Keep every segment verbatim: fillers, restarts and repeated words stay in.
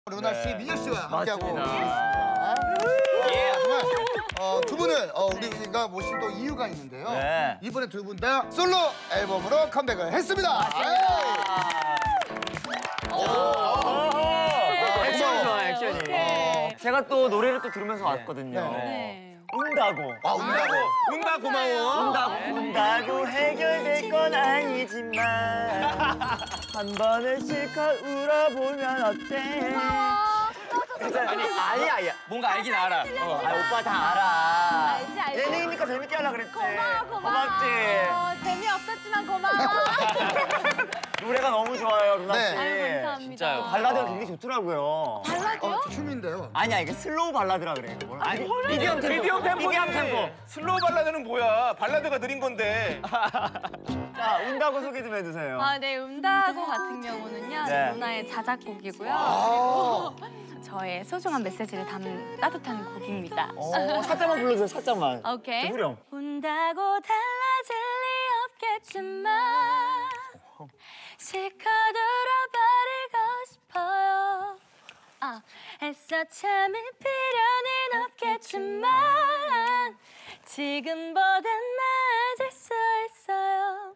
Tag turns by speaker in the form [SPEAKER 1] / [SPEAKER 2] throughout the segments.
[SPEAKER 1] 루나 씨,
[SPEAKER 2] 네.
[SPEAKER 1] 민혁 씨와 함께하고
[SPEAKER 2] 맞습니다.
[SPEAKER 1] 예, 정말 어, 두 분을 어, 우리가 모신 또 이유가 있는데요.
[SPEAKER 2] 네.
[SPEAKER 1] 이번에 두 분 다 솔로 앨범으로 컴백을 했습니다.
[SPEAKER 2] 액션이 좋아요, 액션이.
[SPEAKER 3] 네.
[SPEAKER 2] 제가 또 노래를 또 들으면서 왔거든요.
[SPEAKER 3] 네.
[SPEAKER 2] 운다고.
[SPEAKER 1] 아, 운다고.
[SPEAKER 4] 운다 고마워.
[SPEAKER 2] 운다고. 운다고 해결될 건 아니지만 한 번은 실컷 울어보면 어때? 아니, 아니야, 아니야.
[SPEAKER 4] 뭔가 알긴 알아. 어.
[SPEAKER 2] 아, 오빠 다 알아.
[SPEAKER 3] 알지, 알지.
[SPEAKER 2] 예능이니까 재밌게 하려고 그랬지.
[SPEAKER 3] 고마워, 고마워.
[SPEAKER 2] 고맙지.
[SPEAKER 3] 어, 재미없었지만 고마워.
[SPEAKER 2] 노래가 너무 좋아요, 루나 씨.
[SPEAKER 1] 네.
[SPEAKER 3] 아유, 감사합니다.
[SPEAKER 4] 진짜요.
[SPEAKER 2] 발라드가 굉장히 좋더라고요.
[SPEAKER 3] 발라드요?
[SPEAKER 1] 어, 춤인데요.
[SPEAKER 2] 아니야, 이게 슬로우 발라드라 그래. 뭐라
[SPEAKER 4] 아니,
[SPEAKER 2] 미디엄 템포.
[SPEAKER 4] 미디엄 템포.
[SPEAKER 2] 미디엄 템포.
[SPEAKER 4] 슬로우 발라드는 뭐야? 발라드가 느린 건데.
[SPEAKER 2] 자, 운다고 소개 좀 해주세요.
[SPEAKER 3] 아, 네, 운다고 같은 경우는요,
[SPEAKER 2] 네.
[SPEAKER 3] 루나의 자작곡이고요.
[SPEAKER 1] 아,
[SPEAKER 3] 그리고 저의 소중한 메시지를 담은 따뜻한 곡입니다.
[SPEAKER 2] 어, 살짝만 불러주세요, 살짝만.
[SPEAKER 3] 오케이.
[SPEAKER 2] 후렴.
[SPEAKER 3] 운다고 달라질 리 없겠지만 실컷 울어버리고 싶어요. 아, 애써 참을 필요는 없겠지만 지금보단 나아질 수 있어요.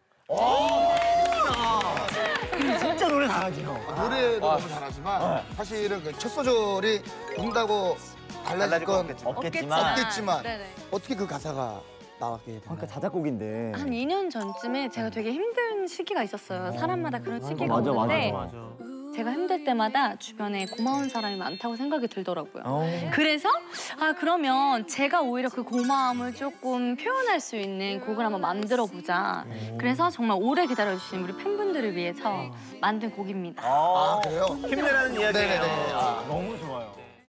[SPEAKER 2] 진짜 노래 잘하죠.
[SPEAKER 1] 노래도 너무 잘하지만 사실은 그 첫 소절이 운다고 달라질 건
[SPEAKER 2] 없겠지만.
[SPEAKER 1] 없겠지만
[SPEAKER 3] 네네.
[SPEAKER 1] 어떻게 그 가사가 나왔게 됐나요?
[SPEAKER 2] 그러니까 자작곡인데.
[SPEAKER 3] 한 이 년 전쯤에 제가 되게 힘든 시기가 있었어요. 사람마다 그런 시기가
[SPEAKER 2] 맞아, 맞아,
[SPEAKER 3] 오는데
[SPEAKER 2] 맞아.
[SPEAKER 3] 제가 힘들 때마다 주변에 고마운 사람이 많다고 생각이 들더라고요.
[SPEAKER 2] 어.
[SPEAKER 3] 그래서 아 그러면 제가 오히려 그 고마움을 조금 표현할 수 있는 곡을 한번 만들어 보자. 그래서 정말 오래 기다려주신 우리 팬분들을 위해서 만든 곡입니다.
[SPEAKER 2] 아,
[SPEAKER 1] 아, 그래요?
[SPEAKER 4] 힘내라는 이야기예요.
[SPEAKER 1] 네네네.
[SPEAKER 2] 아, 너무 좋아요.